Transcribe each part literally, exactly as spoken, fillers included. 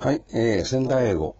はい、えー、仙台英語。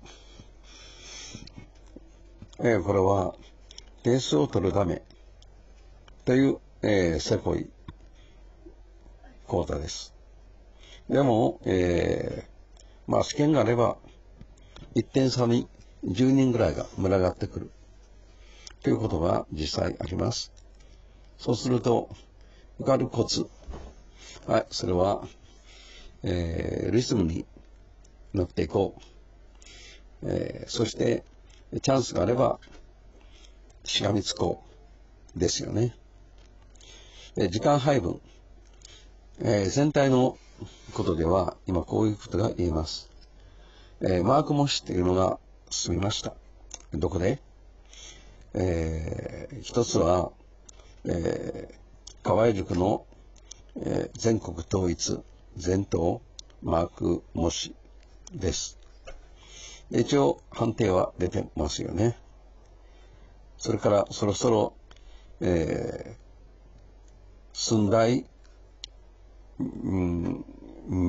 えー、これは、点数を取るためという、えー、せこい講座です。でも、えー、まあ、試験があれば、いってん差にじゅうにんぐらいが群がってくるということが実際あります。そうすると、受かるコツ。はい、それは、えー、リズムに乗っていこう。えー、そして、チャンスがあれば、しがみつこう。ですよね。えー、時間配分。えー、全体のことでは、今こういうことが言えます。えー、マーク模試っていうのが進みました。どこでえー、一つは、えー、河合塾の、えー、全国統一全島マーク模試です。一応判定は出てますよね。それからそろそろ、えー、寸大、うん、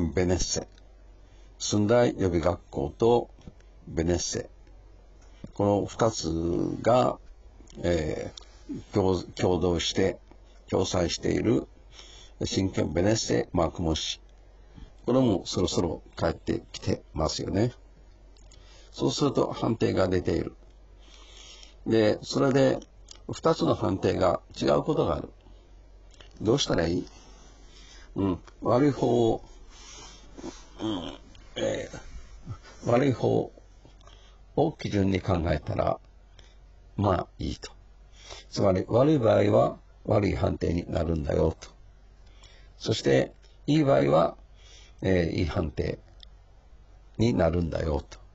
ベネッセ、寸大予備学校とベネッセ、この二つが、えー、共, 共同して共催している真剣ベネッセマーク模試、これもそろそろ帰ってきてますよね。そうすると判定が出ている。で、それで二つの判定が違うことがある。どうしたらいい？うん、悪い方を、うんえー、悪い方を基準に考えたら、まあいいと。つまり悪い場合は悪い判定になるんだよと。そしていい場合は、えー、いい判定になるんだよと。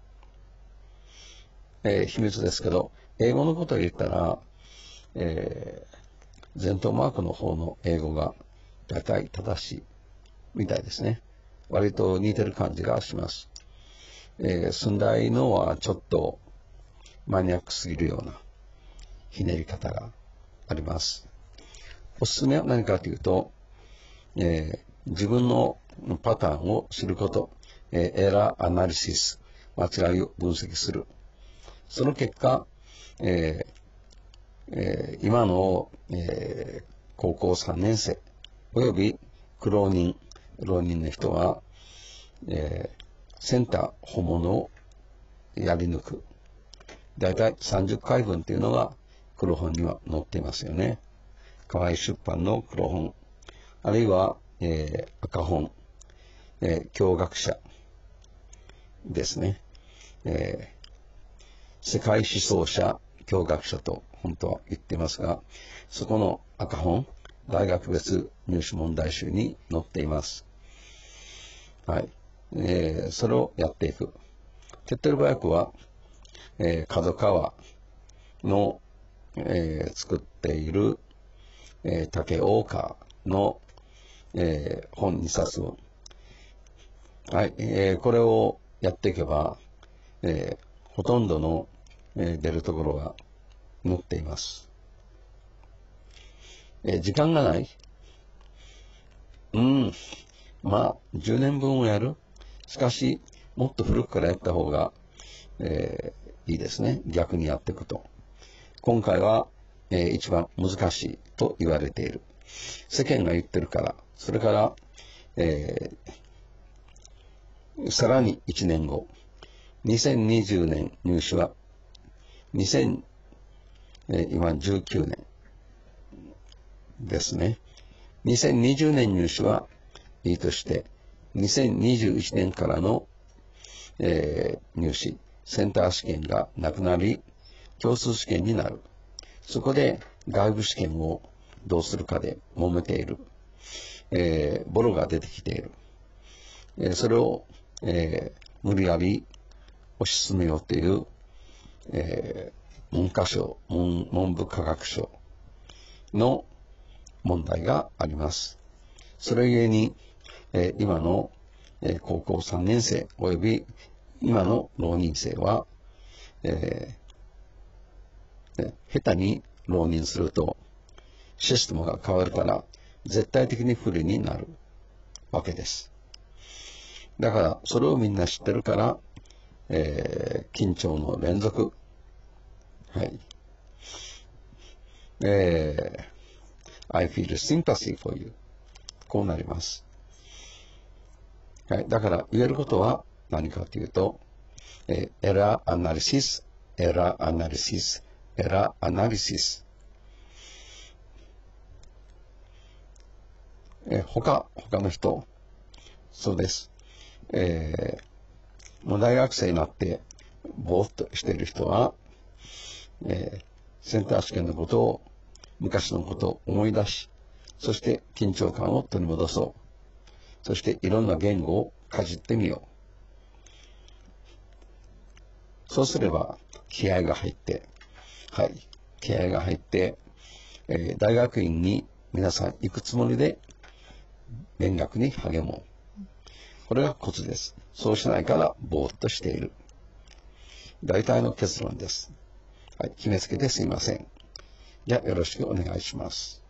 えー、秘密ですけど、英語のことを言ったら、えー、前頭マークの方の英語が大体正しいみたいですね。割と似てる感じがします。えー、寸大のはちょっとマニアックすぎるようなひねり方があります。おすすめは何かというと、えー、自分のパターンを知ること、えー、エラーアナリシス、間違いを分析する。その結果、えーえー、今の、えー、高校さんねん生および苦労人、浪人の人は、えー、センター本物をやり抜く。だいたいさんじゅっかいぶんというのが黒本には載っていますよね。河合出版の黒本、あるいは、えー、赤本、えー、教学者ですね。えー、世界思想者、教学者と本当は言っていますが、そこの赤本、大学別入試問題集に載っています。はい。えー、それをやっていく。手っ取り早くは、えー、角川の、えー、作っている、えー、竹岡の、えー、本にさつぶん。はい。えー、これをやっていけば、えー、ほとんどの、えー、出るところが載っています。えー、時間がない。うん。まあ、じゅうねんぶんをやる。しかし、もっと古くからやった方が、えー、いいですね。逆にやっていくと。今回は、えー、一番難しいと言われている。世間が言ってるから、それから、えー、さらにいちねんご、にせんにじゅうねん入試は、にせん、えー、今じゅうきゅうねんですね。にせんにじゅうねん入試はいいとして、にせんにじゅういちねんからの、えー、入試、センター試験がなくなり、共通試験になる。そこで外部試験をどうするかで揉めている。えー、ボロが出てきている。えー、それを、えー、無理やり推し進めようという、えー、文科省、文、文部科学省の問題があります。それゆえに、えー、今の、えー、高校さんねん生および今の浪人生は、えーね、下手に浪人するとシステムが変わるから絶対的に不利になるわけです。 だから、それをみんな知ってるから、えー、緊張の連続。はい。えー、I feel sympathy for you. こうなります。はい。だから、言えることは何かというと、えー、エラーアナリシス、エラーアナリシス、エラーアナリシス。えー、他、他の人、そうです。えー、もう大学生になって、ぼーっとしている人は、えー、センター試験のことを、昔のことを思い出し、そして緊張感を取り戻そう。そしていろんな言語をかじってみよう。そうすれば気合が入って、はい、気合が入って、えー、大学院に皆さん行くつもりで勉学に励もう。これがコツです。そうしないからぼーっとしている。大体の結論です。はい、決めつけてすいません。じゃあよろしくお願いします。